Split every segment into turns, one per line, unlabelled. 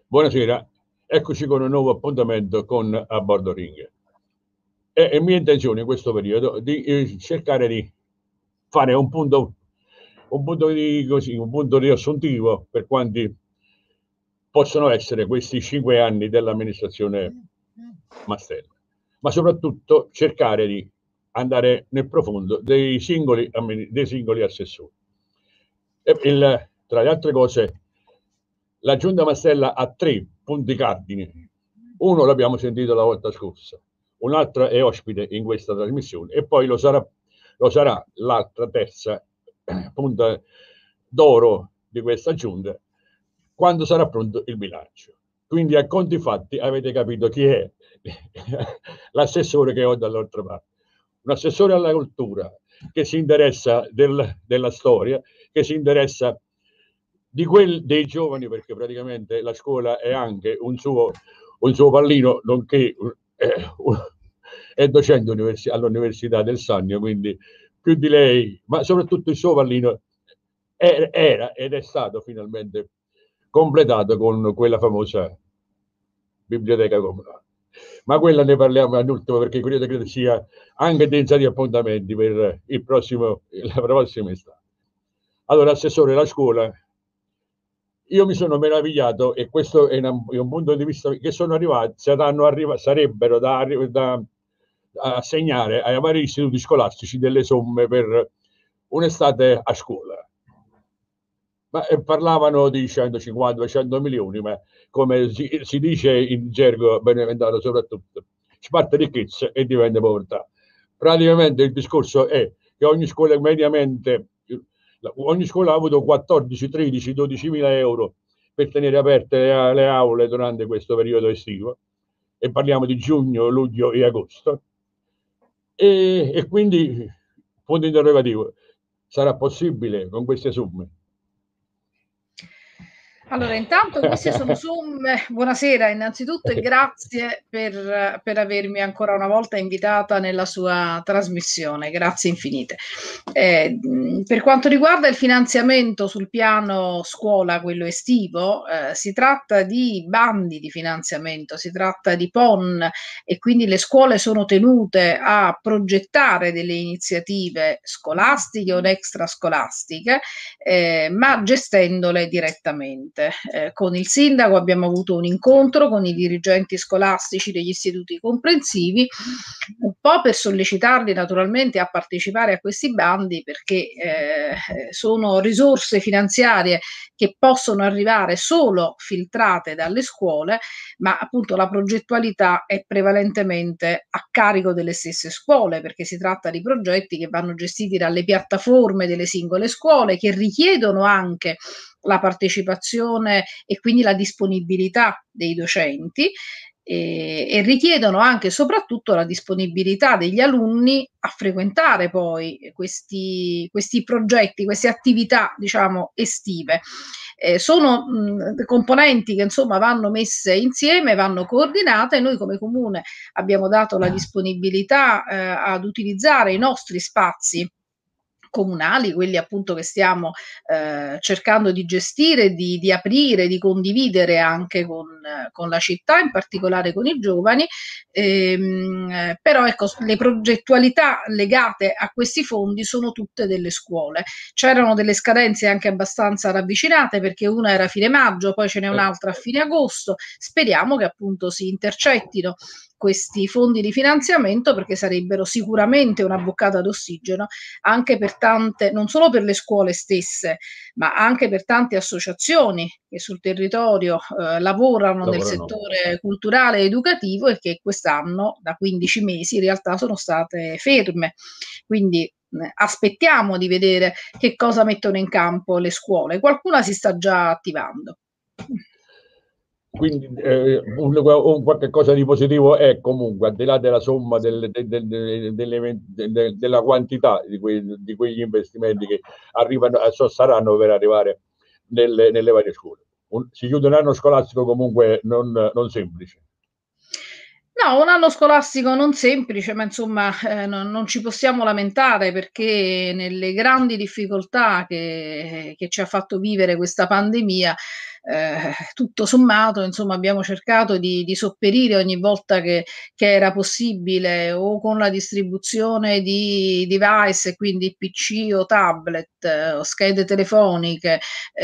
Buonasera, eccoci con un nuovo appuntamento con A Bordo Ring. È mia intenzione in questo periodo di cercare di fare un punto riassuntivo per quanti possono essere questi 5 anni dell'amministrazione Mastella, ma soprattutto cercare di andare nel profondo dei singoli assessori. Tra le altre cose, la Giunta Mastella ha 3 punti cardini. Uno l'abbiamo sentito la volta scorsa, un altro è ospite in questa trasmissione e poi lo sarà l'altra terza punta d'oro di questa Giunta quando sarà pronto il bilancio. Quindi a conti fatti avete capito chi è l'assessore che ho dall'altra parte. Un assessore alla cultura che si interessa della storia, che si interessa dei giovani, perché praticamente la scuola è anche un suo pallino, nonché è docente all'Università del Sannio, quindi più di lei, ma soprattutto il suo pallino era ed è stato finalmente completato con quella famosa biblioteca comunale. Ma quella ne parliamo all'ultimo, perché credo sia anche densa di appuntamenti per la prossima estate. Allora, assessore, la scuola, io mi sono meravigliato, e questo è un punto di vista che sarebbero da assegnare ai vari istituti scolastici delle somme per un'estate a scuola. Ma parlavano di 150-200 milioni, ma come si dice in gergo beneventano soprattutto, si parte ricchezza e diventa povertà. Praticamente il discorso è che ogni scuola ha avuto 14, 13, 12 mila euro per tenere aperte le aule durante questo periodo estivo, e parliamo di giugno, luglio e agosto, e quindi, punto interrogativo, sarà possibile con queste somme?
Allora, intanto queste sono somme. Buonasera, innanzitutto, e grazie per avermi ancora una volta invitata nella sua trasmissione, grazie infinite. Per quanto riguarda il finanziamento sul piano scuola, quello estivo, si tratta di bandi di finanziamento, si tratta di PON, e quindi le scuole sono tenute a progettare delle iniziative scolastiche o extrascolastiche, ma gestendole direttamente. Con il sindaco abbiamo avuto un incontro con i dirigenti scolastici degli istituti comprensivi, un po' per sollecitarli naturalmente a partecipare a questi bandi, perché sono risorse finanziarie che possono arrivare solo filtrate dalle scuole, ma appunto la progettualità è prevalentemente a carico delle stesse scuole, perché si tratta di progetti che vanno gestiti dalle piattaforme delle singole scuole, che richiedono anche la partecipazione e quindi la disponibilità dei docenti, e richiedono anche e soprattutto la disponibilità degli alunni a frequentare poi questi progetti, queste attività, diciamo, estive. Sono componenti che insomma vanno messe insieme, vanno coordinate. Noi come comune abbiamo dato la disponibilità ad utilizzare i nostri spazi comunali, quelli appunto che stiamo cercando di gestire, di aprire, di condividere anche con la città, in particolare con i giovani, però ecco, le progettualità legate a questi fondi sono tutte delle scuole. C'erano delle scadenze anche abbastanza ravvicinate, perché una era a fine maggio, poi ce n'è un'altra a fine agosto. Speriamo che appunto si intercettino questi fondi di finanziamento, perché sarebbero sicuramente una boccata d'ossigeno anche per tante, non solo per le scuole stesse, ma anche per tante associazioni che sul territorio lavorano nel settore culturale e educativo, e che quest'anno da 15 mesi in realtà sono state ferme. Quindi aspettiamo di vedere che cosa mettono in campo le scuole. Qualcuna si sta già attivando.
Quindi qualche cosa di positivo è comunque, al di là della somma della quantità di quegli investimenti che saranno per arrivare nelle varie scuole. Si chiude un anno scolastico comunque non semplice.
No, un anno scolastico non semplice, ma insomma non ci possiamo lamentare, perché nelle grandi difficoltà che ci ha fatto vivere questa pandemia, tutto sommato, insomma, abbiamo cercato di sopperire ogni volta che era possibile, o con la distribuzione di device, quindi PC o tablet, o schede telefoniche,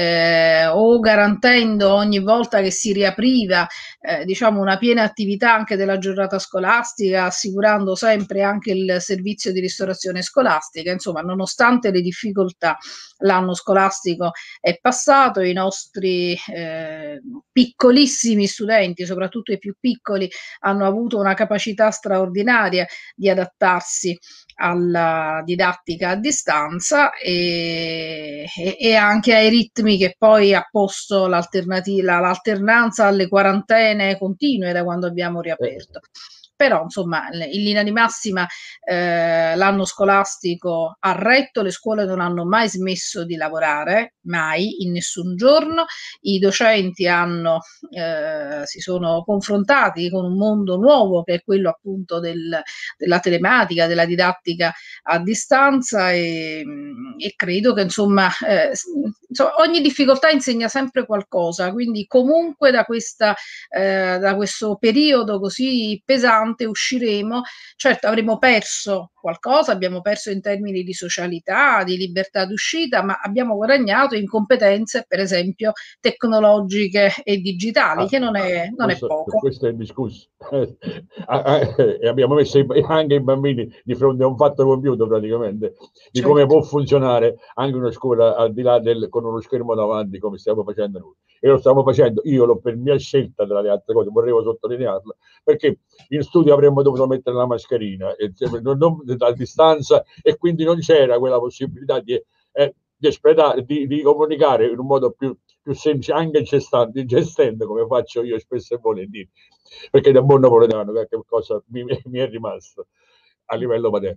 o garantendo ogni volta che si riapriva, diciamo, una piena attività anche della giornata scolastica, assicurando sempre anche il servizio di ristorazione scolastica. Insomma, nonostante le difficoltà, l'anno scolastico è passato, i nostri piccolissimi studenti, soprattutto i più piccoli, hanno avuto una capacità straordinaria di adattarsi alla didattica a distanza e anche ai ritmi che poi ha posto l'alternanza alle quarantene continue da quando abbiamo riaperto. Però insomma, in linea di massima, l'anno scolastico ha retto, le scuole non hanno mai smesso di lavorare, mai, in nessun giorno. I docenti si sono confrontati con un mondo nuovo, che è quello appunto della telematica, della didattica a distanza, e credo che insomma, ogni difficoltà insegna sempre qualcosa, quindi comunque da questo periodo così pesante usciremo. Certo, avremo perso qualcosa, abbiamo perso in termini di socialità, di libertà d'uscita, ma abbiamo guadagnato in competenze, per esempio, tecnologiche e digitali, che non è poco.
Questo è discusso. E abbiamo messo anche i bambini di fronte a un fatto compiuto, praticamente, di come può funzionare anche una scuola al di là con uno schermo davanti, come stiamo facendo noi. E lo stiamo facendo, io per mia scelta, tra le altre cose, vorrei sottolinearlo, perché in studio avremmo dovuto mettere la mascherina a distanza, e quindi non c'era quella possibilità di espletare, di comunicare in un modo più semplice, anche gestendo, come faccio io spesso e volentieri, perché da buon napoletano qualche cosa mi è rimasto a livello paterno.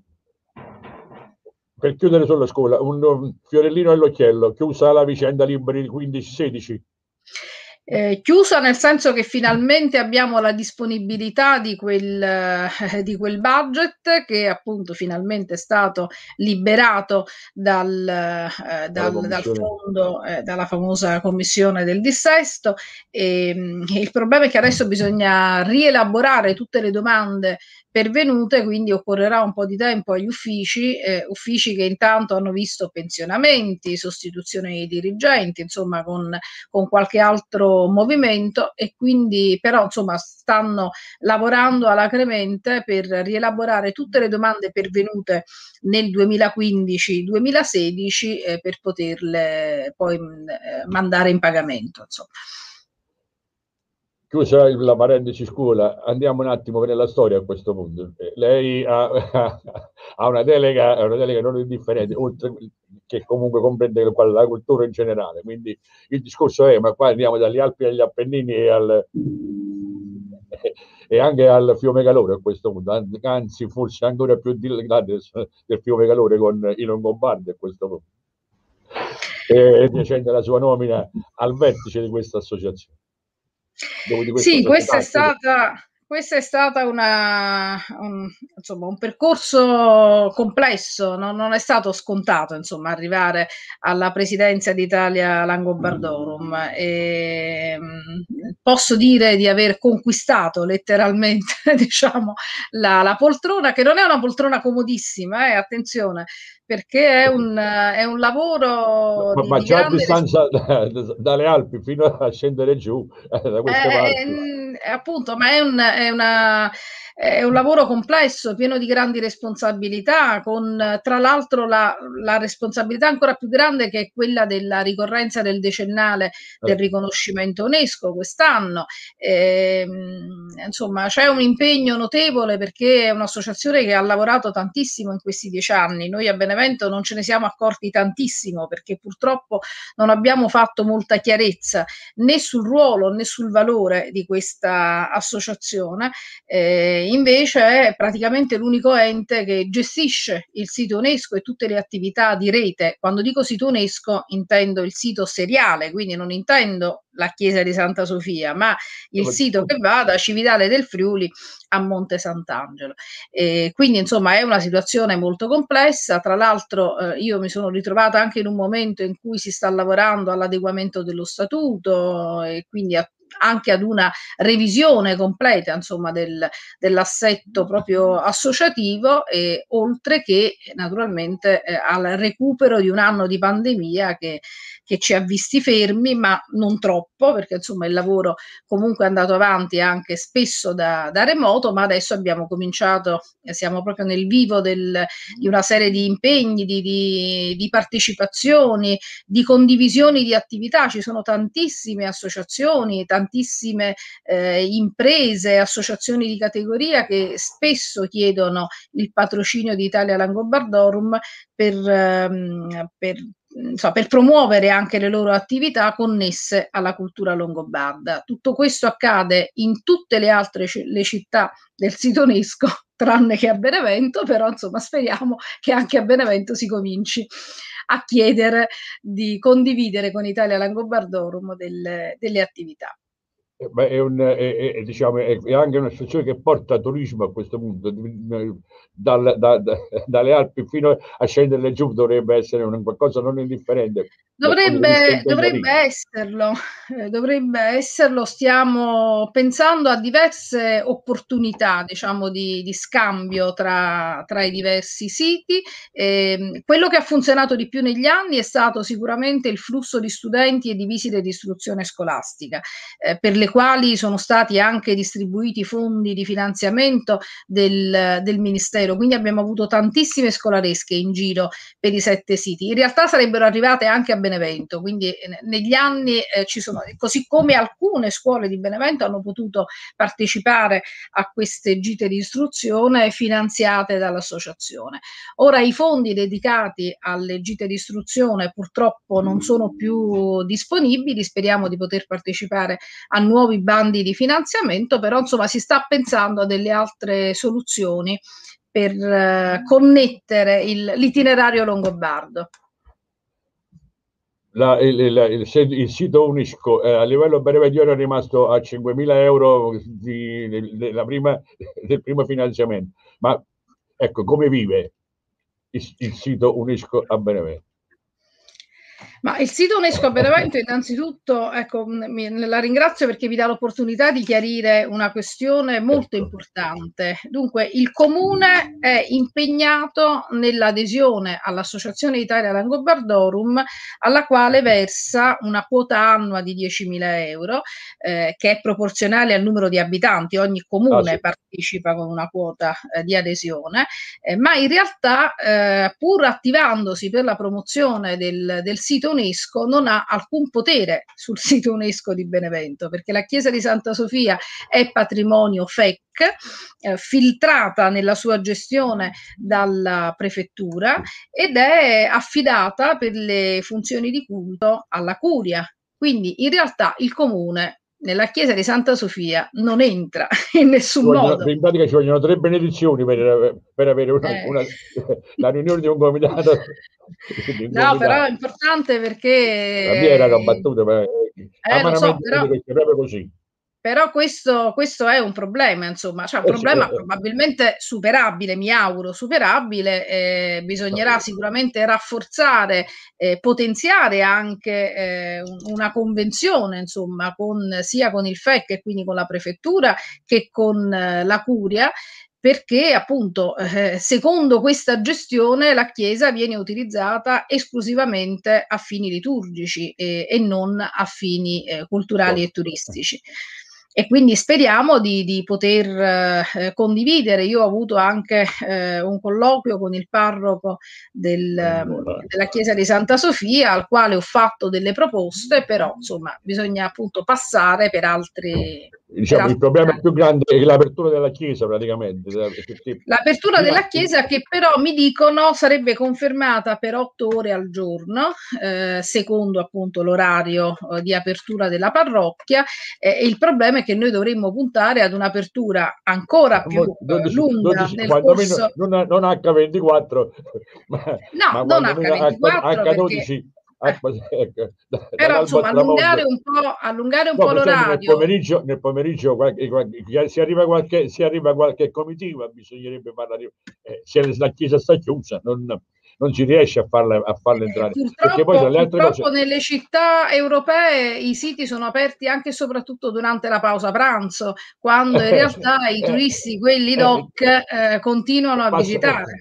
Per chiudere sulla scuola, un fiorellino all'occhiello, chiusa la vicenda Libri 15-16.
Chiusa nel senso che finalmente abbiamo la disponibilità di quel budget, che appunto finalmente è stato liberato dal fondo, dalla famosa commissione del dissesto. Il problema è che adesso bisogna rielaborare tutte le domande pervenute, quindi occorrerà un po' di tempo agli uffici che intanto hanno visto pensionamenti, sostituzione dei dirigenti, insomma con qualche altro movimento, e quindi però insomma stanno lavorando alacremente per rielaborare tutte le domande pervenute nel 2015-2016 per poterle poi mandare in pagamento, insomma.
Chiusa la parentesi scuola, andiamo un attimo nella storia a questo punto. Lei ha una delega non indifferente, oltre che comunque comprende la cultura in generale. Quindi il discorso è, ma qua andiamo dagli Alpi agli Appennini e anche al Fiume Calore a questo punto, anzi forse ancora più del Fiume Calore con i Longobardi a questo punto. E recente la sua nomina al vertice di questa associazione.
Sì, questa è stata un percorso complesso, non è stato scontato, insomma, arrivare alla presidenza d'Italia Langobardorum. Posso dire di aver conquistato letteralmente, diciamo, la poltrona, che non è una poltrona comodissima, attenzione, perché è un lavoro
ma
di
già
grande
a distanza dalle Alpi fino a scendere giù da queste parti.
Appunto, ma è un lavoro complesso, pieno di grandi responsabilità, con tra l'altro la responsabilità ancora più grande, che è quella della ricorrenza del decennale del riconoscimento UNESCO quest'anno. Insomma, c'è un impegno notevole, perché è un'associazione che ha lavorato tantissimo in questi 10 anni. Noi a Benevento non ce ne siamo accorti tantissimo, perché purtroppo non abbiamo fatto molta chiarezza né sul ruolo né sul valore di questa associazione. invece è praticamente l'unico ente che gestisce il sito UNESCO e tutte le attività di rete. Quando dico sito UNESCO intendo il sito seriale, quindi non intendo la chiesa di Santa Sofia, ma il sito che va da Cividale del Friuli a Monte Sant'Angelo. Quindi insomma è una situazione molto complessa. Tra l'altro io mi sono ritrovata anche in un momento in cui si sta lavorando all'adeguamento dello statuto e quindi anche ad una revisione completa, insomma, dell'assetto proprio associativo, oltre che naturalmente al recupero di un anno di pandemia che ci ha visti fermi, ma non troppo, perché insomma il lavoro comunque è andato avanti anche spesso da remoto, ma adesso abbiamo cominciato, siamo proprio nel vivo di una serie di impegni, di partecipazioni, di condivisioni di attività. Ci sono tantissime associazioni, tantissime imprese, associazioni di categoria che spesso chiedono il patrocinio di Italia Langobardorum per promuovere anche le loro attività connesse alla cultura longobarda. Tutto questo accade in tutte le altre le città del sito UNESCO, tranne che a Benevento, però insomma speriamo che anche a Benevento si cominci a chiedere di condividere con Italia Langobardorum delle attività.
Diciamo, è anche un'associazione che porta turismo a questo punto, dalle Alpi fino a scendere giù, dovrebbe essere qualcosa non indifferente.
Dovrebbe esserlo, stiamo pensando a diverse opportunità, diciamo, di scambio tra i diversi siti. Quello che ha funzionato di più negli anni è stato sicuramente il flusso di studenti e di visite di istruzione scolastica, per le quali sono stati anche distribuiti fondi di finanziamento del Ministero, quindi abbiamo avuto tantissime scolaresche in giro per i 7 siti. In realtà sarebbero arrivate anche a Benevento, quindi negli anni ci sono, così come alcune scuole di Benevento hanno potuto partecipare a queste gite di istruzione finanziate dall'associazione. Ora i fondi dedicati alle gite di istruzione purtroppo non sono più disponibili, speriamo di poter partecipare a nuovi bandi di finanziamento, però insomma si sta pensando a delle altre soluzioni per connettere l'itinerario longobardo.
Il sito UNESCO a livello benedettino è rimasto a 5.000 euro del primo finanziamento, ma ecco come vive il sito UNESCO a Benevento.
Ma il sito UNESCO a Benevento innanzitutto, ecco, la ringrazio perché mi dà l'opportunità di chiarire una questione molto importante. Dunque, il Comune è impegnato nell'adesione all'Associazione Italia Langobardorum, alla quale versa una quota annua di 10.000 euro, che è proporzionale al numero di abitanti. Ogni comune partecipa con una quota di adesione, ma in realtà, pur attivandosi per la promozione del sito UNESCO, non ha alcun potere sul sito UNESCO di Benevento, perché la chiesa di Santa Sofia è patrimonio FEC, filtrata nella sua gestione dalla prefettura ed è affidata per le funzioni di culto alla curia. Quindi in realtà il comune nella chiesa di Santa Sofia non entra in nessun modo.
In pratica ci vogliono 3 benedizioni per avere la riunione di un comitato.
No, però è importante perché
la mia era una battuta, ma
lo so,
proprio così.
Però questo è un problema, insomma, cioè un problema probabilmente superabile, mi auguro superabile, bisognerà sicuramente rafforzare, potenziare anche una convenzione, insomma, sia con il FEC e quindi con la prefettura che con la curia, perché appunto secondo questa gestione la chiesa viene utilizzata esclusivamente a fini liturgici e non a fini culturali e turistici. E quindi speriamo di poter condividere. Io ho avuto anche un colloquio con il parroco della chiesa di Santa Sofia, al quale ho fatto delle proposte, però insomma bisogna appunto passare per altri
Diciamo, il problema più grande è l'apertura della Chiesa, praticamente.
L'apertura della Chiesa, che però mi dicono sarebbe confermata per 8 ore al giorno, secondo appunto l'orario di apertura della parrocchia. Il problema è che noi dovremmo puntare ad un'apertura ancora più
12,
lunga
12,
nel
quando
corso.
Non H24, ma
non
quando meno H12.
Però insomma allungare un po' l'orario.
Nel pomeriggio si arriva qualche comitiva, bisognerebbe parlare. Se la chiesa sta chiusa non si riesce a farla entrare. Perché poi tra le altre cose,
nelle città europee i siti sono aperti anche e soprattutto durante la pausa pranzo, quando in realtà i turisti, quelli doc, continuano a visitare.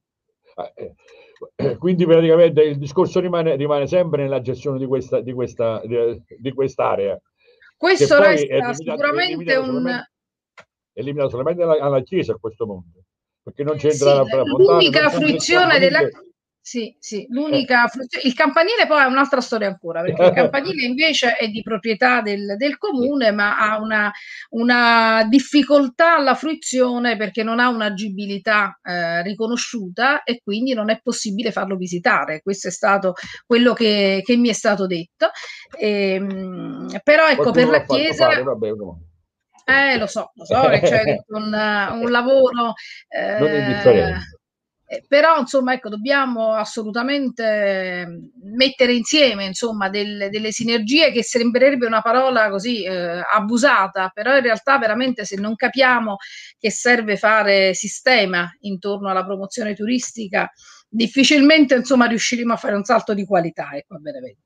Quindi praticamente il discorso rimane sempre nella gestione di quest'area.
Questo resta sicuramente
è limitato solamente alla Chiesa a questo punto, perché non c'entra
l'unica fruizione della l'unica fruizione. Il campanile poi è un'altra storia ancora, perché il campanile invece è di proprietà del comune, ma ha una difficoltà alla fruizione perché non ha un'agibilità riconosciuta e quindi non è possibile farlo visitare. Questo è stato quello che mi è stato detto. Però ecco, per la Chiesa lo so, c'è un lavoro
non indifferente.
Però insomma ecco, dobbiamo assolutamente mettere insieme insomma delle sinergie, che sembrerebbe una parola così abusata, però in realtà veramente se non capiamo che serve fare sistema intorno alla promozione turistica, difficilmente insomma riusciremo a fare un salto di qualità, ecco, a Benevento.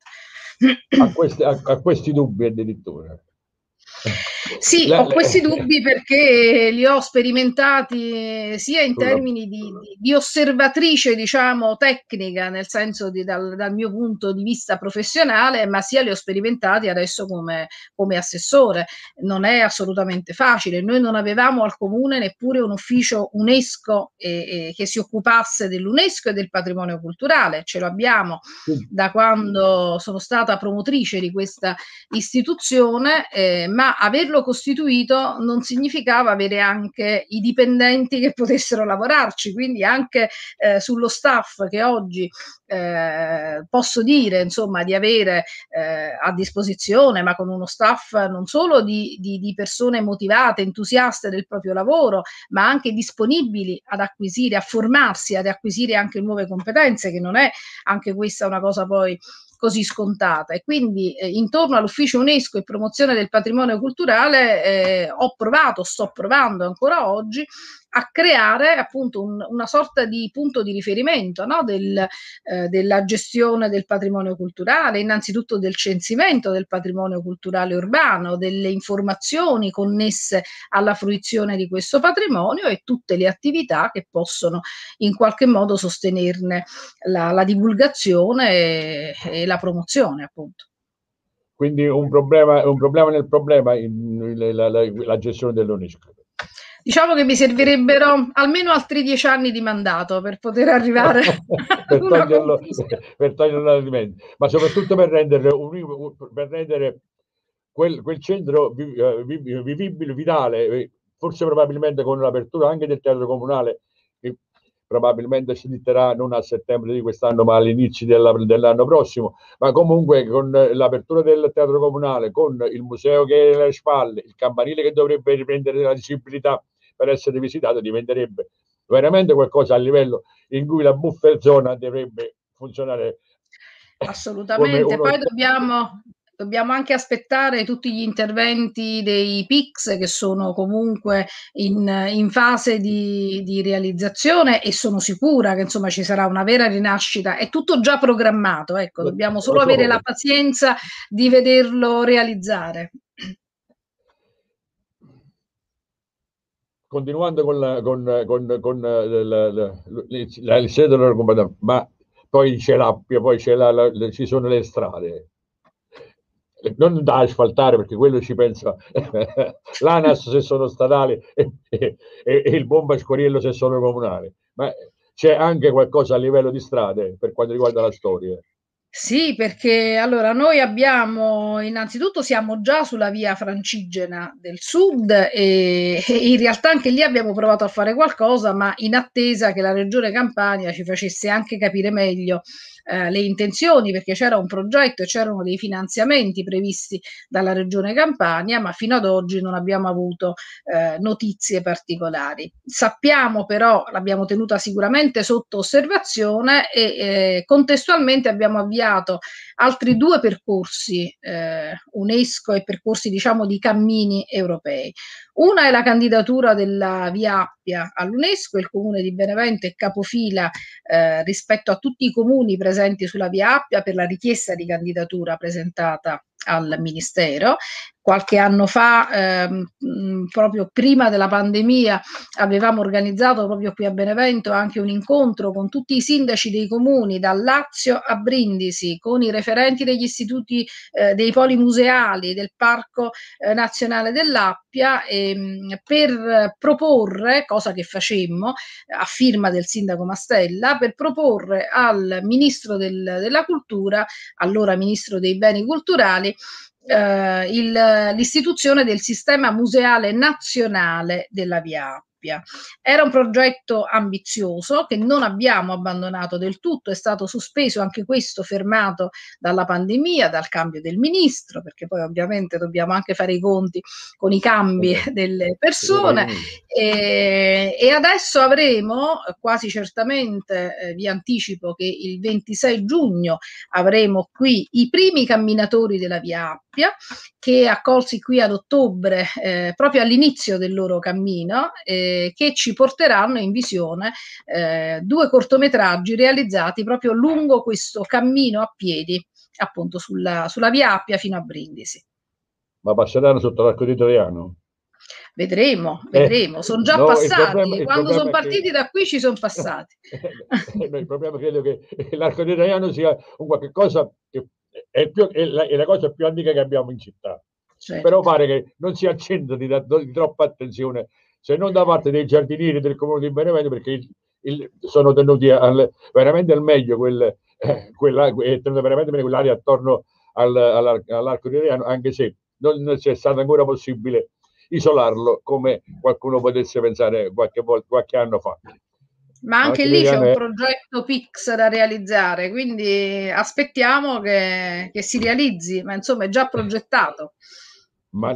A questi dubbi addirittura.
Sì, ho questi dubbi perché li ho sperimentati sia in termini di osservatrice, diciamo, tecnica, nel senso dal mio punto di vista professionale, ma sia li ho sperimentati adesso come assessore. Non è assolutamente facile. Noi non avevamo al comune neppure un ufficio UNESCO che si occupasse dell'UNESCO e del patrimonio culturale. Ce lo abbiamo da quando sono stata promotrice di questa istituzione, ma averlo costituito non significava avere anche i dipendenti che potessero lavorarci, quindi anche sullo staff che oggi posso dire insomma di avere a disposizione, ma con uno staff non solo di persone motivate, entusiaste del proprio lavoro, ma anche disponibili ad acquisire, a formarsi, ad acquisire anche nuove competenze, che non è anche questa una cosa poi così scontata. E quindi intorno all'ufficio UNESCO e promozione del patrimonio culturale sto provando ancora oggi a creare appunto una sorta di punto di riferimento, no? Della gestione del patrimonio culturale, innanzitutto del censimento del patrimonio culturale urbano, delle informazioni connesse alla fruizione di questo patrimonio e tutte le attività che possono in qualche modo sostenerne la divulgazione e la promozione, appunto.
Quindi un problema nel problema la gestione dell'UNESCO.
Diciamo che mi servirebbero almeno altri 10 anni di mandato per poter arrivare
per toglierlo dall'alimento, ma soprattutto per rendere quel centro vivibile, vitale, forse probabilmente con l'apertura anche del teatro comunale, che probabilmente si diterà non a settembre di quest'anno ma all'inizio dell'anno prossimo, ma comunque con l'apertura del teatro comunale, con il museo che è alle spalle, il campanile che dovrebbe riprendere la visibilità per essere visitato, diventerebbe veramente qualcosa a livello in cui la buffer zona dovrebbe funzionare
assolutamente. Poi dobbiamo anche aspettare tutti gli interventi dei PICS, che sono comunque in fase di realizzazione, e sono sicura che insomma ci sarà una vera rinascita. È tutto già programmato, ecco, dobbiamo solo avere la pazienza di vederlo realizzare.
Continuando il sede della combattanza, ma poi c'è l'appia, poi ci sono le strade, non da asfaltare, perché quello ci pensa l'ANAS se sono statali e il bomba scoriello se sono comunali, ma c'è anche qualcosa a livello di strade per quanto riguarda la storia.
Sì, perché allora noi abbiamo, innanzitutto siamo già sulla via Francigena del Sud e in realtà anche lì abbiamo provato a fare qualcosa, ma in attesa che la Regione Campania ci facesse anche capire meglio le intenzioni, perché c'era un progetto e c'erano dei finanziamenti previsti dalla Regione Campania, ma fino ad oggi non abbiamo avuto notizie particolari. Sappiamo però, l'abbiamo tenuta sicuramente sotto osservazione e contestualmente abbiamo avviato altri 2 percorsi UNESCO e percorsi diciamo di cammini europei. Una è la candidatura della Via Appia all'UNESCO, il comune di Benevento è capofila rispetto a tutti i comuni presenti sulla Via Appia per la richiesta di candidatura presentata al Ministero. Qualche anno fa, proprio prima della pandemia, avevamo organizzato proprio qui a Benevento anche un incontro con tutti i sindaci dei comuni, dal Lazio a Brindisi, con i referenti degli istituti dei poli museali, del Parco Nazionale dell'Appia, per proporre, cosa che facemmo, a firma del sindaco Mastella, per proporre al ministro della cultura, allora ministro dei beni culturali, l'istituzione del sistema museale nazionale della Via Appia. Era un progetto ambizioso che non abbiamo abbandonato del tutto, è stato sospeso anche questo, fermato dalla pandemia, dal cambio del ministro, perché poi ovviamente dobbiamo anche fare i conti con i cambi delle persone e adesso avremo quasi certamente, vi anticipo che il 26 giugno avremo qui i primi camminatori della Via Appia che accolsi qui ad ottobre, proprio all'inizio del loro cammino, che ci porteranno in visione 2 cortometraggi realizzati proprio lungo questo cammino a piedi, appunto sulla Via Appia fino a Brindisi.
Ma passeranno sotto l'arco di Traiano?
Vedremo, vedremo. Sono già
No,
passati.
il
Quando sono
problema è che
partiti da qui ci sono passati.
il problema credo che l'arco di Traiano sia un qualche cosa che è la cosa più antica che abbiamo in città. Però
Certo.
pare che non si accenda di troppa attenzione, se non da parte dei giardinieri del comune di Benevento, perché sono tenuti veramente al meglio tenuta veramente bene quell'area attorno all'arco di Traiano, anche se non c'è stato ancora possibile isolarlo come qualcuno potesse pensare qualche anno fa.
Ma anche
L'arco di
lì c'è
Traiano
un
è,
progetto PIX da realizzare, quindi aspettiamo che si realizzi, ma insomma è già progettato.
ma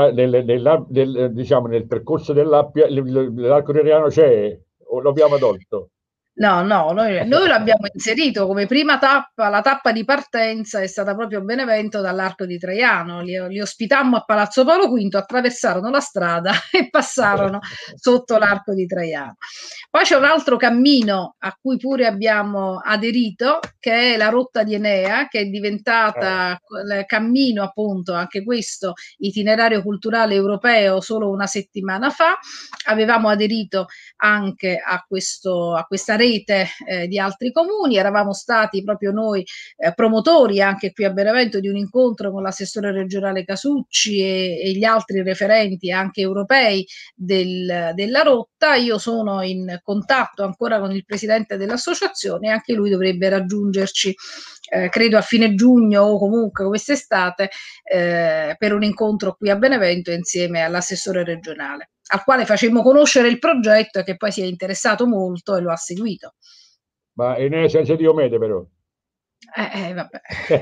diciamo, nel percorso dell'Appia l'arco di Traiano c'è o lo abbiamo tolto?
No, no, noi l'abbiamo inserito come prima tappa, la tappa di partenza è stata proprio Benevento dall'Arco di Traiano, li ospitammo a Palazzo Paolo V, attraversarono la strada e passarono sotto l'Arco di Traiano. Poi c'è un altro cammino a cui pure abbiamo aderito, che è la Rotta di Enea, che è diventata il cammino appunto, anche questo itinerario culturale europeo solo una settimana fa. Avevamo aderito anche a questa rete di altri comuni. Eravamo stati proprio noi promotori anche qui a Benevento di un incontro con l'assessore regionale Casucci e gli altri referenti anche europei della rotta. Io sono in contatto ancora con il presidente dell'associazione e anche lui dovrebbe raggiungerci credo a fine giugno o comunque quest'estate per un incontro qui a Benevento insieme all'assessore regionale, al quale facemmo conoscere il progetto e che poi si è interessato molto e lo ha seguito.
Ma è senza Diomede però.
Vabbè.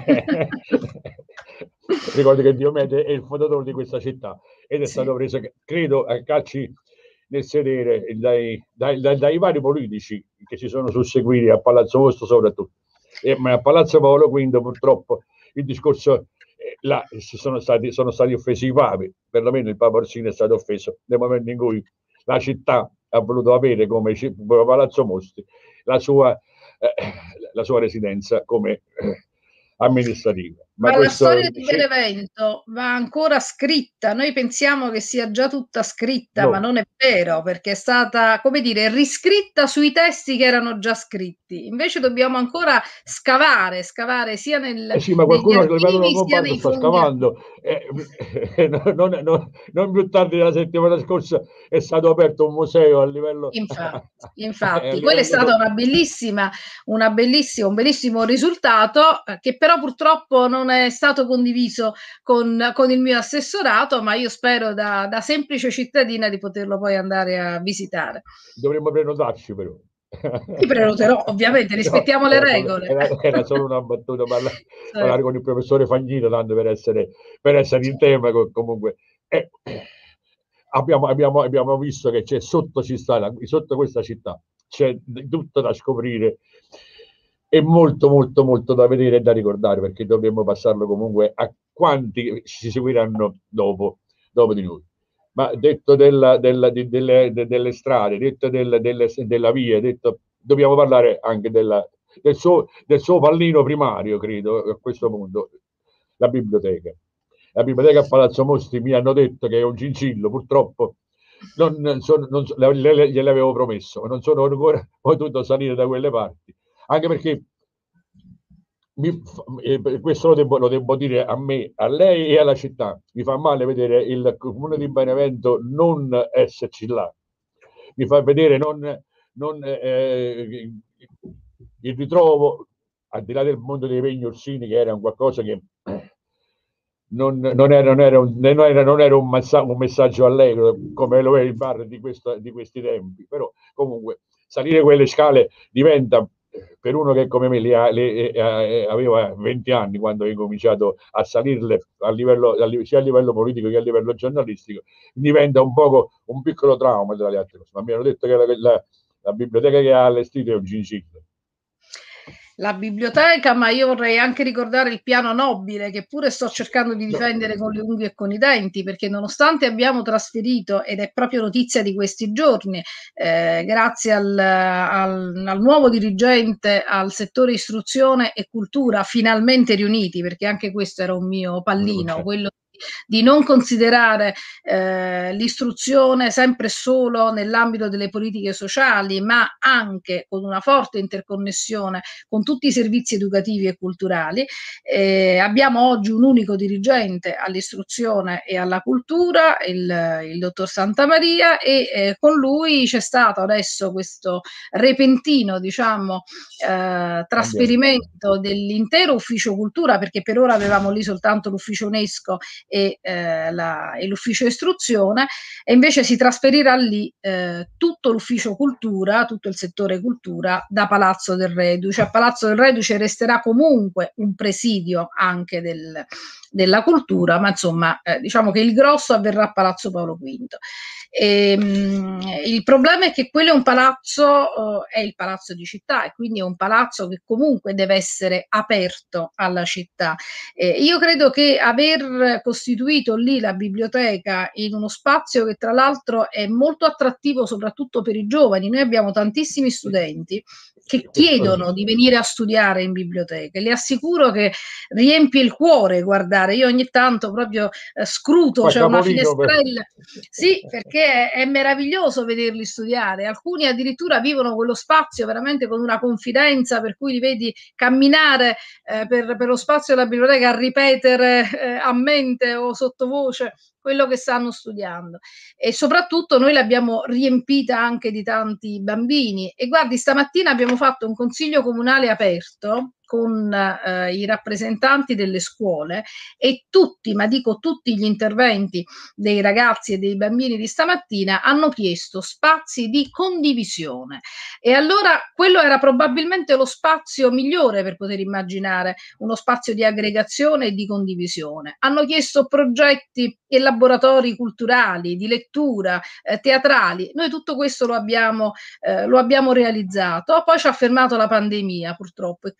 Ricordo che Diomede è il fondatore di questa città ed è
Sì.
stato preso, credo, a calci nel sedere dai vari politici che si sono susseguiti a Palazzo Vostro soprattutto. Ma a Palazzo Paolo V purtroppo il discorso là sono stati offesi i papi, perlomeno il Papa Orsini è stato offeso nel momento in cui la città ha voluto avere come Palazzo Mostri la sua residenza come amministrativa.
Ma la storia di Benevento va ancora scritta. Noi pensiamo che sia già tutta scritta, ma non è vero, perché è stata, come dire, riscritta sui testi che erano già scritti. Invece dobbiamo ancora scavare sia
sì, ma
negli
qualcuno a livello
archivi sia
lombardo
nei
sta
fondi.
scavando. Non più tardi della settimana scorsa è stato aperto un museo a livello...
Infatti, quello è stato un bellissimo risultato, che però purtroppo non è stato condiviso con il mio assessorato, ma io spero da semplice cittadina di poterlo poi andare a visitare.
Dovremmo prenotarci però.
Ti prenoterò, ovviamente, rispettiamo le regole.
Era solo una battuta, parlare con il professore Fagnino, tanto per essere in tema, comunque. Abbiamo visto che c'è sotto questa città, c'è tutto da scoprire e molto, molto, molto da vedere e da ricordare, perché dovremmo passarlo comunque a quanti ci seguiranno dopo di noi. Ma detto delle strade, detto della via, detto, dobbiamo parlare anche del suo pallino primario, credo, a questo punto, la biblioteca. La biblioteca a Palazzo Mostri mi hanno detto che è un gingillo, purtroppo gliele avevo promesso, ma non sono ancora potuto salire da quelle parti, anche perché questo lo devo dire a me, a lei e alla città. Mi fa male vedere il comune di Benevento non esserci là. Mi fa vedere il ritrovo, al di là del mondo dei Pegni Orsini, che era un qualcosa che non era un messaggio allegro come lo è il bar di questi tempi, però comunque salire quelle scale diventa, per uno che come me aveva 20 anni quando ho incominciato a salirle sia a livello politico che a livello giornalistico, diventa un piccolo trauma tra le altre cose. Ma mi hanno detto che la biblioteca che ha allestito è un gingillo.
La biblioteca, ma io vorrei anche ricordare il piano nobile, che pure sto cercando di difendere con le unghie e con i denti, perché nonostante abbiamo trasferito, ed è proprio notizia di questi giorni, grazie al nuovo dirigente al settore istruzione e cultura, finalmente riuniti, perché anche questo era un mio pallino, quello di non considerare l'istruzione sempre solo nell'ambito delle politiche sociali, ma anche con una forte interconnessione con tutti i servizi educativi e culturali. Abbiamo oggi un unico dirigente all'istruzione e alla cultura, il dottor Santamaria, e con lui c'è stato adesso questo repentino, diciamo, trasferimento dell'intero ufficio cultura, perché per ora avevamo lì soltanto l'ufficio UNESCO e l'ufficio istruzione, e invece si trasferirà lì tutto l'ufficio cultura, tutto il settore cultura da Palazzo del Reduce. A Palazzo del Reduce resterà comunque un presidio anche della cultura, ma insomma diciamo che il grosso avverrà a Palazzo Paolo V. Il problema è che quello è un palazzo, è il palazzo di città, e quindi è un palazzo che comunque deve essere aperto alla città. Io credo che aver costituito lì la biblioteca in uno spazio che tra l'altro è molto attrattivo soprattutto per i giovani, noi abbiamo tantissimi studenti che chiedono di venire a studiare in biblioteca, le assicuro che riempie il cuore guardare. Io ogni tanto proprio scruto, c'è una finestrella, sì, perché è meraviglioso vederli studiare. Alcuni addirittura vivono quello spazio veramente con una confidenza, per cui li vedi camminare per lo spazio della biblioteca a ripetere a mente o sottovoce quello che stanno studiando, e soprattutto noi l'abbiamo riempita anche di tanti bambini. E guardi, stamattina abbiamo fatto un consiglio comunale aperto con i rappresentanti delle scuole, e tutti, ma dico tutti, gli interventi dei ragazzi e dei bambini di stamattina hanno chiesto spazi di condivisione, e allora quello era probabilmente lo spazio migliore per poter immaginare uno spazio di aggregazione e di condivisione. Hanno chiesto progetti e laboratori culturali, di lettura, teatrali. Noi tutto questo lo abbiamo realizzato. Poi ci ha fermato la pandemia, purtroppo, e quindi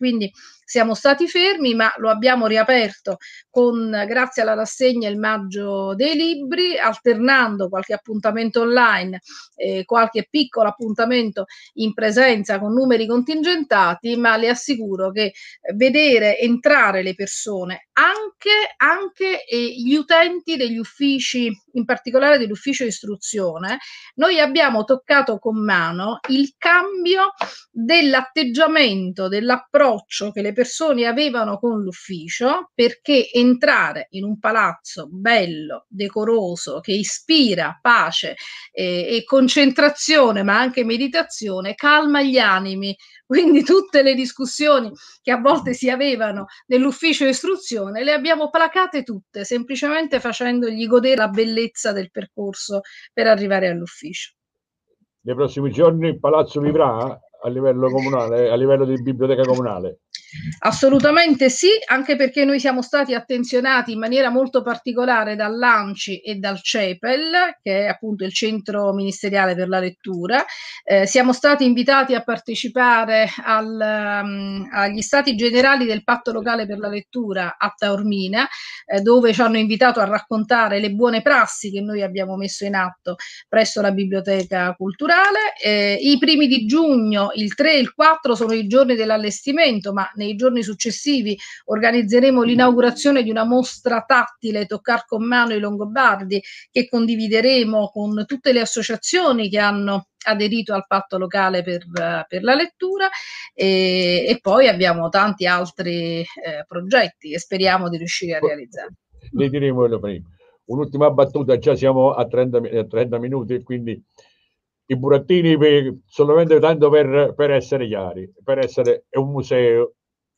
siamo stati fermi, ma lo abbiamo riaperto grazie alla rassegna Il Maggio dei Libri, alternando qualche appuntamento online, qualche piccolo appuntamento in presenza con numeri contingentati, ma le assicuro che vedere entrare le persone, anche gli utenti degli uffici, in particolare dell'ufficio istruzione, noi abbiamo toccato con mano il cambio dell'atteggiamento, dell'approccio che le persone avevano con l'ufficio, perché entrare in un palazzo bello, decoroso, che ispira pace e concentrazione, ma anche meditazione, calma gli animi. Quindi tutte le discussioni che a volte si avevano nell'ufficio istruzione le abbiamo placate tutte, semplicemente facendogli godere la bellezza del percorso per arrivare all'ufficio.
Nei prossimi giorni il palazzo vivrà a livello comunale, a livello di biblioteca comunale?
Assolutamente sì, anche perché noi siamo stati attenzionati in maniera molto particolare dall'ANCI e dal CEPEL, che è appunto il Centro Ministeriale per la Lettura. Siamo stati invitati a partecipare agli Stati Generali del Patto Locale per la Lettura a Taormina, dove ci hanno invitato a raccontare le buone prassi che noi abbiamo messo in atto presso la Biblioteca Culturale. I primi di giugno, il 3 e il 4, sono i giorni dell'allestimento, ma nei giorni successivi organizzeremo l'inaugurazione di una mostra tattile Toccar con mano i Longobardi, che condivideremo con tutte le associazioni che hanno aderito al patto locale per la lettura, e poi abbiamo tanti altri progetti che speriamo di riuscire a realizzare.
Ne diremo quello prima. Un'ultima battuta, già siamo a 30 minuti, quindi i burattini, solamente tanto per essere chiari, è un museo.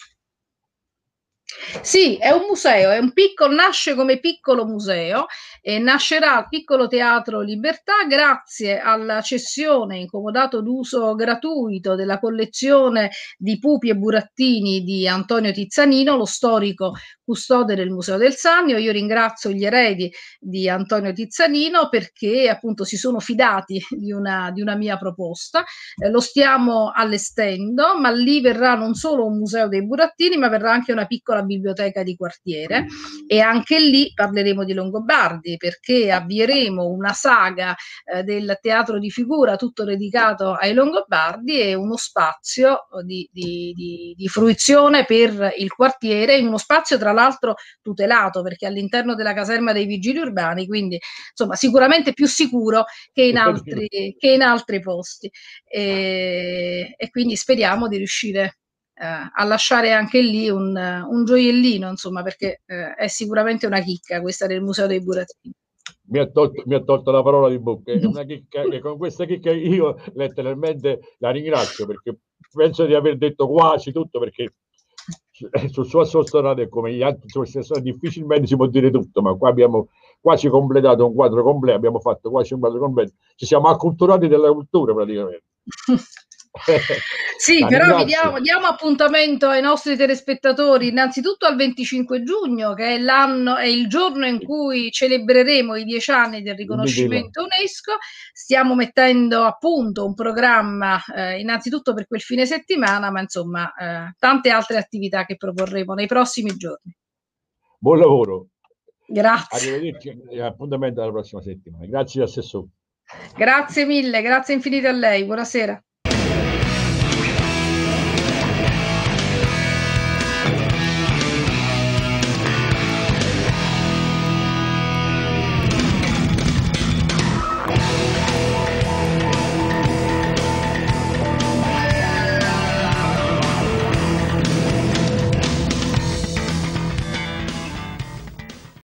Sì, è un museo, nasce come piccolo museo e nascerà al Piccolo Teatro Libertà grazie alla cessione in comodato d'uso gratuito della collezione di pupi e burattini di Antonio Tizzanino, lo storico custode del Museo del Sannio. Io ringrazio gli eredi di Antonio Tizzanino perché appunto si sono fidati di una mia proposta. Lo stiamo allestendo, ma lì verrà non solo un museo dei burattini, ma verrà anche una piccola biblioteca di quartiere, e anche lì parleremo di Longobardi, perché avvieremo una saga del teatro di figura tutto dedicato ai Longobardi e uno spazio di fruizione per il quartiere, in uno spazio tra l'altro tutelato, perché all'interno della caserma dei vigili urbani, quindi insomma sicuramente più sicuro che in altri posti, e quindi speriamo di riuscire a lasciare anche lì un gioiellino, insomma, perché è sicuramente una chicca questa del Museo dei Burattini.
Mi ha tolto la parola di bocca, è una chicca, e con questa chicca io letteralmente la ringrazio, perché penso di aver detto quasi tutto, perché sul suo sottostante, come gli altri difficilmente si può dire tutto, ma qua abbiamo quasi completato un quadro completo, abbiamo fatto quasi un quadro completo, ci siamo acculturati della cultura praticamente.
Sì, però diamo appuntamento ai nostri telespettatori innanzitutto al 25 giugno, che è il giorno in cui celebreremo i 10 anni del riconoscimento UNESCO. Stiamo mettendo a punto un programma innanzitutto per quel fine settimana, ma insomma tante altre attività che proporremo nei prossimi giorni.
Buon lavoro.
Grazie.
Arrivederci e appuntamento alla prossima settimana. Grazie Assessore.
Grazie mille, grazie infinite a lei. Buonasera.